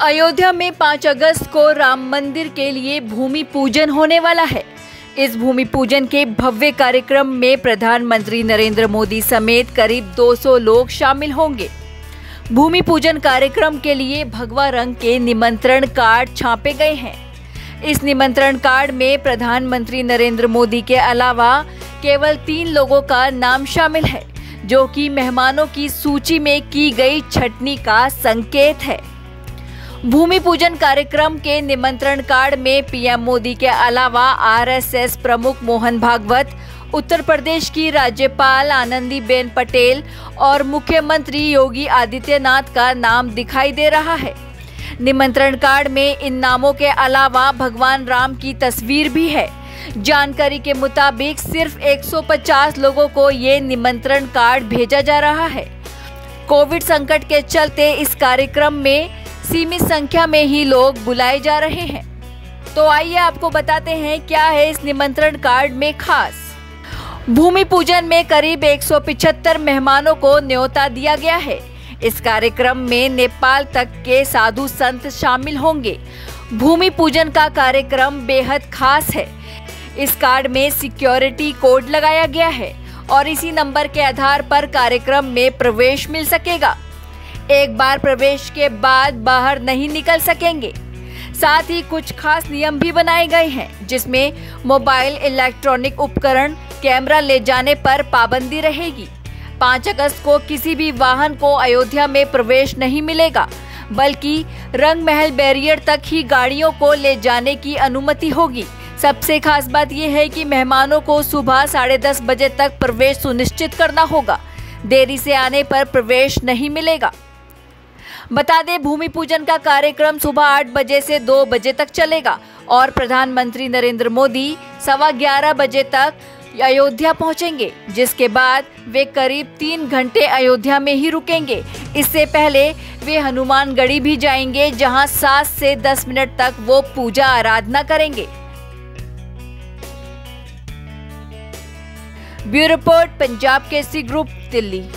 अयोध्या में 5 अगस्त को राम मंदिर के लिए भूमि पूजन होने वाला है। इस भूमि पूजन के भव्य कार्यक्रम में प्रधानमंत्री नरेंद्र मोदी समेत करीब 200 लोग शामिल होंगे। भूमि पूजन कार्यक्रम के लिए भगवा रंग के निमंत्रण कार्ड छापे गए हैं। इस निमंत्रण कार्ड में प्रधानमंत्री नरेंद्र मोदी के अलावा केवल 3 लोगों का नाम शामिल है, जो कि मेहमानों की सूची में की गई छटनी का संकेत है। भूमि पूजन कार्यक्रम के निमंत्रण कार्ड में पीएम मोदी के अलावा आरएसएस प्रमुख मोहन भागवत, उत्तर प्रदेश की राज्यपाल आनंदीबेन पटेल और मुख्यमंत्री योगी आदित्यनाथ का नाम दिखाई दे रहा है। निमंत्रण कार्ड में इन नामों के अलावा भगवान राम की तस्वीर भी है। जानकारी के मुताबिक सिर्फ 150 लोगों को ये निमंत्रण कार्ड भेजा जा रहा है। कोविड संकट के चलते इस कार्यक्रम में सीमित संख्या में ही लोग बुलाए जा रहे हैं। तो आइए आपको बताते हैं क्या है इस निमंत्रण कार्ड में खास। भूमि पूजन में करीब 175 मेहमानों को न्योता दिया गया है। इस कार्यक्रम में नेपाल तक के साधु संत शामिल होंगे। भूमि पूजन का कार्यक्रम बेहद खास है। इस कार्ड में सिक्योरिटी कोड लगाया गया है और इसी नंबर के आधार पर कार्यक्रम में प्रवेश मिल सकेगा। एक बार प्रवेश के बाद बाहर नहीं निकल सकेंगे। साथ ही कुछ खास नियम भी बनाए गए हैं, जिसमें मोबाइल, इलेक्ट्रॉनिक उपकरण, कैमरा ले जाने पर पाबंदी रहेगी। 5 अगस्त को किसी भी वाहन को अयोध्या में प्रवेश नहीं मिलेगा, बल्कि रंग महल बैरियर तक ही गाड़ियों को ले जाने की अनुमति होगी। सबसे खास बात यह है कि मेहमानों को सुबह 10:30 बजे तक प्रवेश सुनिश्चित करना होगा। देरी से आने पर प्रवेश नहीं मिलेगा। बता दें, भूमि पूजन का कार्यक्रम सुबह 8 बजे से 2 बजे तक चलेगा और प्रधानमंत्री नरेंद्र मोदी 11:15 बजे तक अयोध्या पहुंचेंगे, जिसके बाद वे करीब 3 घंटे अयोध्या में ही रुकेंगे। इससे पहले वे हनुमानगढ़ी भी जाएंगे, जहां 7 से 10 मिनट तक वो पूजा आराधना करेंगे। Bureau report, Punjab Kesari group, Delhi.